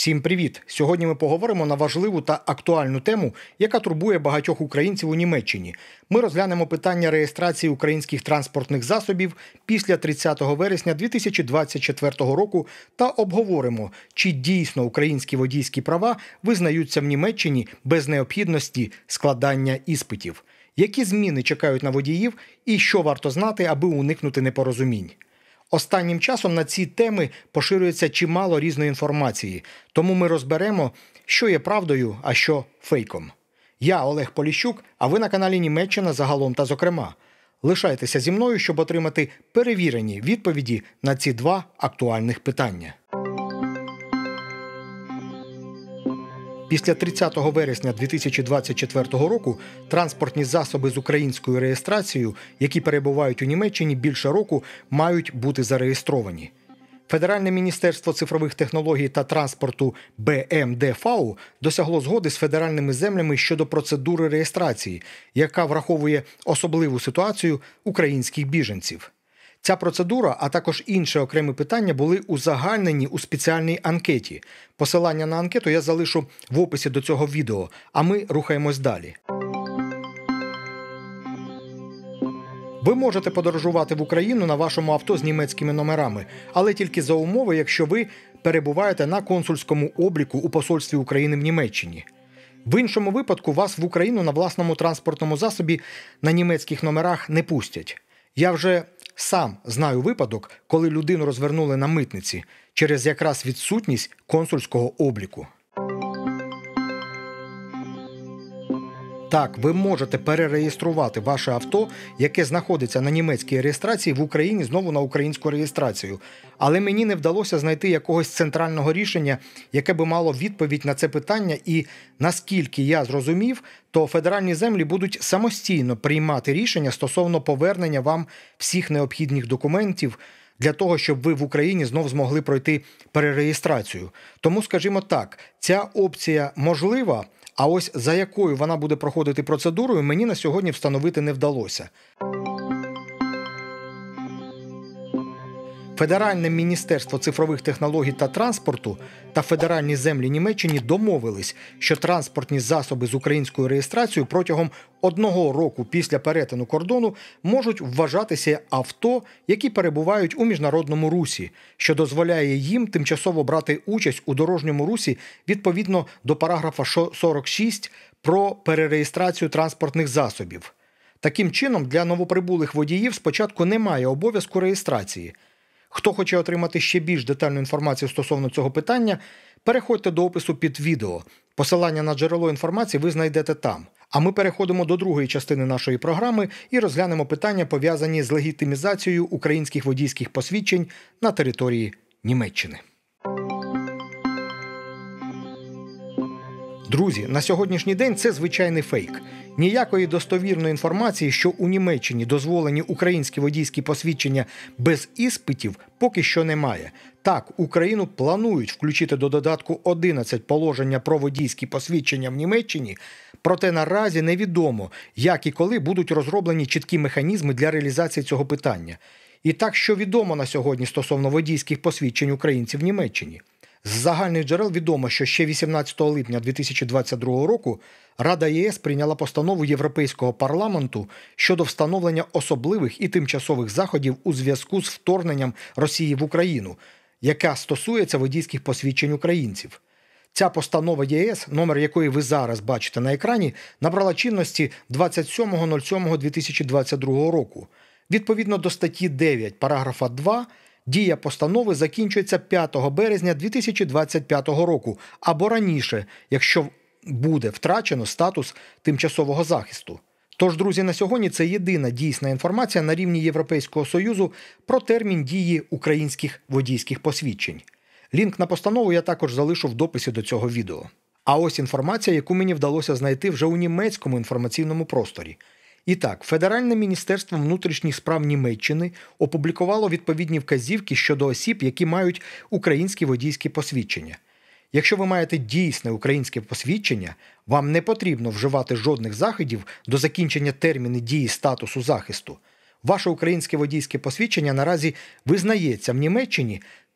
Всім привіт! Сьогодні ми поговоримо на важливу та актуальну тему, яка турбує багатьох українців у Німеччині. Ми розглянемо питання реєстрації українських транспортних засобів після 30 вересня 2024 року та обговоримо, чи дійсно українські водійські права визнаються в Німеччині без необхідності складання іспитів. Які зміни чекають на водіїв і що варто знати, аби уникнути непорозумінь. Останнім часом на ці теми поширюється чимало різної інформації, тому ми розберемо, що є правдою, а що фейком. Я Олег Поліщук, а ви на каналі Німеччина загалом та зокрема. Лишайтеся зі мною, щоб отримати перевірені відповіді на ці два актуальних питання. Після 30 вересня 2024 року транспортні засоби з українською реєстрацією, які перебувають у Німеччині більше року, мають бути зареєстровані. Федеральне міністерство цифрових технологій та транспорту БМДФАУ досягло згоди з федеральними землями щодо процедури реєстрації, яка враховує особливу ситуацію українських біженців. Ця процедура, а також інші окремі питання були узагальнені у спеціальній анкеті. Посилання на анкету я залишу в описі до цього відео, а ми рухаємось далі. Ви можете подорожувати в Україну на вашому авто з німецькими номерами, але тільки за умови, якщо ви перебуваєте на консульському обліку у посольстві України в Німеччині. В іншому випадку вас в Україну на власному транспортному засобі на німецьких номерах не пустять. Я вже сам знаю випадок, коли людину розвернули на митниці через якраз відсутність консульського обліку. Так, ви можете перереєструвати ваше авто, яке знаходиться на німецькій реєстрації, в Україні знову на українську реєстрацію. Але мені не вдалося знайти якогось центрального рішення, яке би мало відповідь на це питання. І наскільки я зрозумів, то федеральні землі будуть самостійно приймати рішення стосовно повернення вам всіх необхідних документів для того, щоб ви в Україні знов змогли пройти перереєстрацію. Тому, скажімо так, ця опція можлива, а ось за якою вона буде проходити процедурою, мені на сьогодні встановити не вдалося. Федеральне міністерство цифрових технологій та транспорту та федеральні землі Німеччини домовились, що транспортні засоби з українською реєстрацією протягом 1 року після перетину кордону можуть вважатися авто, які перебувають у міжнародному русі, що дозволяє їм тимчасово брати участь у дорожньому русі відповідно до параграфа 46 про перереєстрацію транспортних засобів. Таким чином, для новоприбулих водіїв спочатку немає обов'язку реєстрації. Хто хоче отримати ще більш детальну інформацію стосовно цього питання, переходьте до опису під відео. Посилання на джерело інформації ви знайдете там. А ми переходимо до другої частини нашої програми і розглянемо питання, пов'язані з легітимізацією українських водійських посвідчень на території Німеччини. Друзі, на сьогоднішній день це звичайний фейк. Ніякої достовірної інформації, що у Німеччині дозволені українські водійські посвідчення без іспитів, поки що немає. Так, Україну планують включити до додатку 11 положення про водійські посвідчення в Німеччині, проте наразі невідомо, як і коли будуть розроблені чіткі механізми для реалізації цього питання. І так, що відомо на сьогодні стосовно водійських посвідчень українців в Німеччині. З загальних джерел відомо, що ще 18 липня 2022 року Рада ЄС прийняла постанову Європейського парламенту щодо встановлення особливих і тимчасових заходів у зв'язку з вторгненням Росії в Україну, яка стосується водійських посвідчень українців. Ця постанова ЄС, номер якої ви зараз бачите на екрані, набрала чинності 27.07.2022 року. Відповідно до статті 9 параграфа 2, дія постанови закінчується 5 березня 2025 року або раніше, якщо буде втрачено статус тимчасового захисту. Тож, друзі, на сьогодні це єдина дійсна інформація на рівні Європейського Союзу про термін дії українських водійських посвідчень. Лінк на постанову я також залишу в дописі до цього відео. А ось інформація, яку мені вдалося знайти вже у німецькому інформаційному просторі. І так, Федеральне міністерство внутрішніх справ Німеччини опублікувало відповідні вказівки щодо осіб, які мають українські водійські посвідчення. Якщо ви маєте дійсне українське посвідчення, вам не потрібно вживати жодних заходів до закінчення терміну дії статусу захисту. Ваше українське водійське посвідчення наразі визнається в Німеччині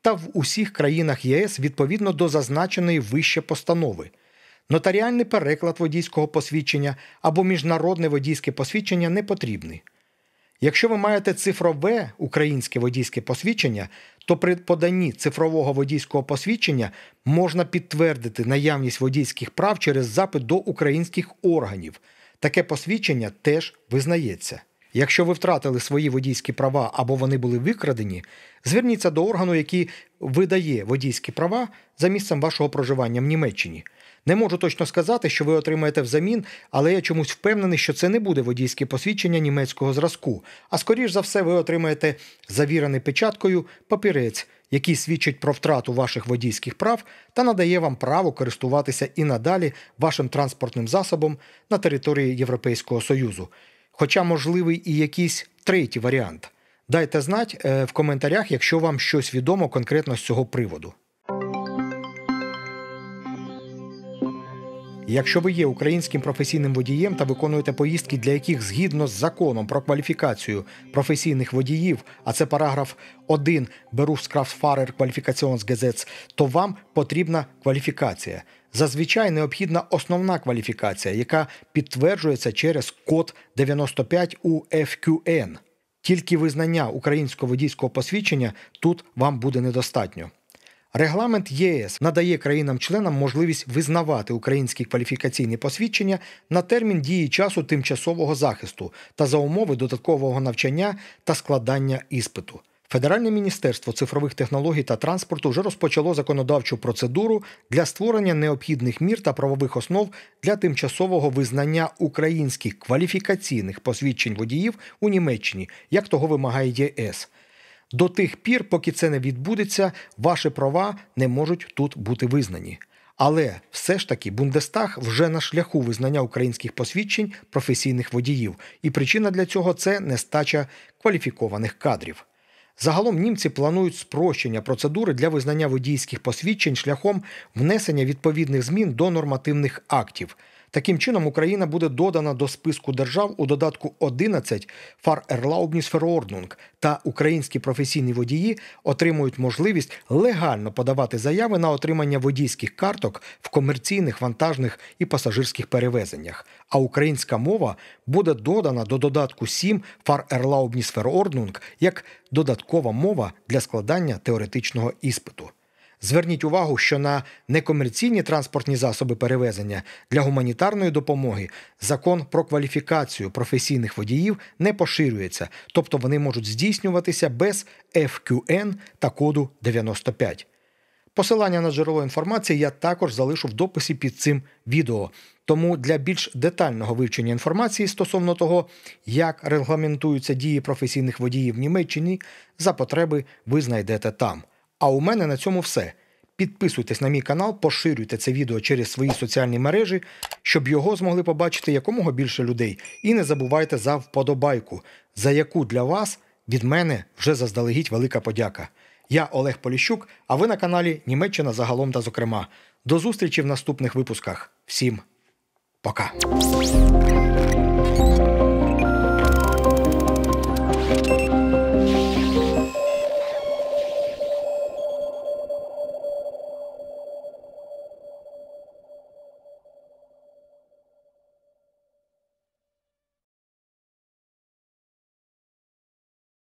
та в усіх країнах ЄС відповідно до зазначеної вище постанови. Нотаріальний переклад водійського посвідчення або міжнародне водійське посвідчення не потрібні. Якщо ви маєте цифрове українське водійське посвідчення, то при поданні цифрового водійського посвідчення можна підтвердити наявність водійських прав через запит до українських органів. Таке посвідчення теж визнається. Якщо ви втратили свої водійські права або вони були викрадені, зверніться до органу, який видає водійські права за місцем вашого проживання в Німеччині. Не можу точно сказати, що ви отримаєте взамін, але я чомусь впевнений, що це не буде водійське посвідчення німецького зразку, а скоріш за все ви отримаєте завірений печаткою папірець, який свідчить про втрату ваших водійських прав та надає вам право користуватися і надалі вашим транспортним засобом на території Європейського Союзу. Хоча можливий і якийсь третій варіант. Дайте знати в коментарях, якщо вам щось відомо конкретно з цього приводу. Якщо ви є українським професійним водієм та виконуєте поїздки, для яких згідно з законом про кваліфікацію професійних водіїв, а це параграф 1 Berufskraftfahrer Qualifikationsgesetz, то вам потрібна кваліфікація. Зазвичай необхідна основна кваліфікація, яка підтверджується через код 95 UFQN. Тільки визнання українського водійського посвідчення тут вам буде недостатньо. Регламент ЄС надає країнам-членам можливість визнавати українські кваліфікаційні посвідчення на термін дії часу тимчасового захисту та за умови додаткового навчання та складання іспиту. Федеральне міністерство цифрових технологій та транспорту вже розпочало законодавчу процедуру для створення необхідних мір та правових основ для тимчасового визнання українських кваліфікаційних посвідчень водіїв у Німеччині, як того вимагає ЄС. До тих пір, поки це не відбудеться, ваші права не можуть тут бути визнані. Але все ж таки Бундестаг вже на шляху визнання українських посвідчень професійних водіїв, і причина для цього – це нестача кваліфікованих кадрів. Загалом німці планують спрощення процедури для визнання водійських посвідчень шляхом внесення відповідних змін до нормативних актів. Таким чином, Україна буде додана до списку держав у додатку 11 Fahrerlaubnisverordnung, та українські професійні водії отримують можливість легально подавати заяви на отримання водійських карток в комерційних, вантажних і пасажирських перевезеннях. А українська мова буде додана до додатку 7 Fahrerlaubnisverordnung як додаткова мова для складання теоретичного іспиту. Зверніть увагу, що на некомерційні транспортні засоби перевезення для гуманітарної допомоги закон про кваліфікацію професійних водіїв не поширюється, тобто вони можуть здійснюватися без FQN та коду 95. Посилання на джерело інформації я також залишу в дописі під цим відео. Тому для більш детального вивчення інформації стосовно того, як регламентуються дії професійних водіїв в Німеччині, за потреби ви знайдете там. А у мене на цьому все. Підписуйтесь на мій канал, поширюйте це відео через свої соціальні мережі, щоб його змогли побачити якомога більше людей. І не забувайте за вподобайку, за яку для вас від мене вже заздалегідь велика подяка. Я Олег Поліщук, а ви на каналі Німеччина загалом та зокрема. До зустрічі в наступних випусках. Всім пока!